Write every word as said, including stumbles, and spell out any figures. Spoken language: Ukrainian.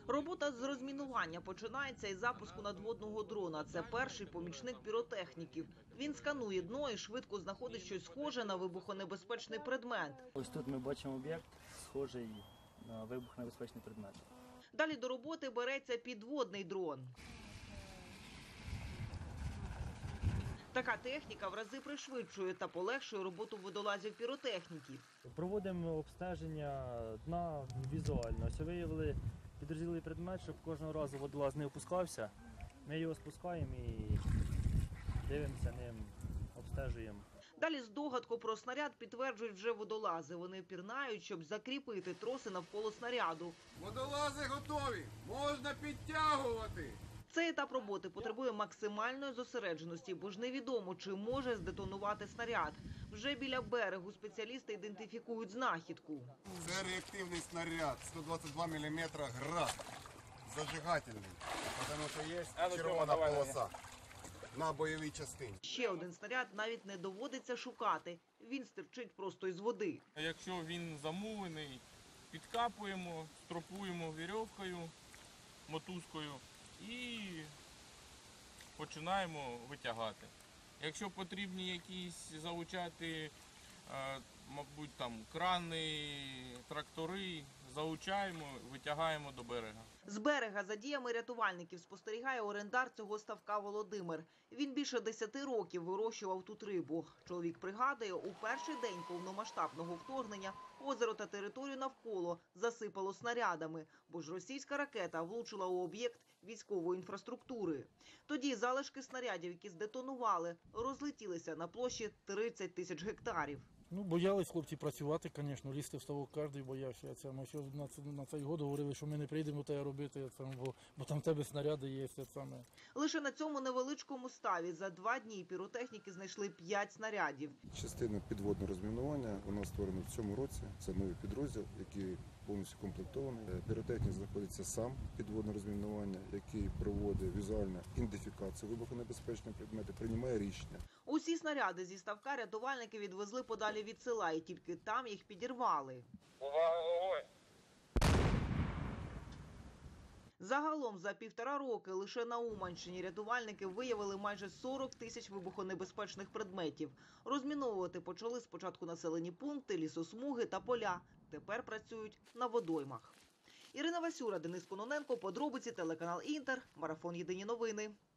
Робота з розмінування починається із запуску надводного дрона. Це перший помічник піротехніків. Він сканує дно і швидко знаходить щось схоже на вибухонебезпечний предмет. Ось тут ми бачимо об'єкт, схожий на вибухонебезпечний предмет. Далі до роботи береться підводний дрон. Така техніка в рази пришвидшує та полегшує роботу водолазів-піротехніків. Проводимо обстеження дна візуально. Ось виявили підрозділий предмет, щоб кожного разу водолаз не опускався. Ми його спускаємо і дивимося ним, обстежуємо. Далі здогадку про снаряд підтверджують вже водолази. Вони пірнають, щоб закріпити троси навколо снаряду. Водолази готові! Можна підтягувати! Цей етап роботи потребує максимальної зосередженості, бо ж невідомо, чи може здетонувати снаряд. Вже біля берегу спеціалісти ідентифікують знахідку. Це реактивний снаряд, сто двадцять два міліметри град, зажигательний, тому що є червона полоса на бойовій частині. Ще один снаряд навіть не доводиться шукати. Він стирчить просто із води. Якщо він замулений, підкапуємо, стропуємо вірьовкою, мотузкою і починаємо витягати. Якщо потрібні якісь залучати, мабуть, там крани, трактори, залучаємо, витягаємо до берега. З берега за діями рятувальників спостерігає орендар цього ставка Володимир. Він більше десяти років вирощував тут рибу. Чоловік пригадує, у перший день повномасштабного вторгнення озеро та територію навколо засипало снарядами, бо ж російська ракета влучила у об'єкт військової інфраструктури. Тоді залишки снарядів, які здетонували, розлетілися на площі тридцять тисяч гектарів. Ну, боялись хлопці працювати, звісно, лізти в ставок кожен боявся. Це ми ще на, на цей год говорили, що ми не прийдемо те робити, це, бо, бо там в тебе снаряди є. Це саме. Лише на цьому невеличкому ставі за два дні піротехніки знайшли п'ять снарядів. Частина підводного розмінування, вона створена в цьому році. Це новий підрозділ, який повністю комплектований. Піротехнік знаходиться сам підводне розмінування, який проводить візуальну ідентифікацію вибухонебезпечних предметів, приймає рішення. Усі снаряди зі ставка рятувальники відвезли подалі від села, і тільки там їх підірвали. Увага! Загалом за півтора роки лише на Уманщині рятувальники виявили майже сорок тисяч вибухонебезпечних предметів. Розміновувати почали спочатку населені пункти, лісосмуги та поля. Тепер працюють на водоймах. Ірина Васюра, Денис Кононенко, подробиці, телеканал Інтер, марафон «Єдині новини».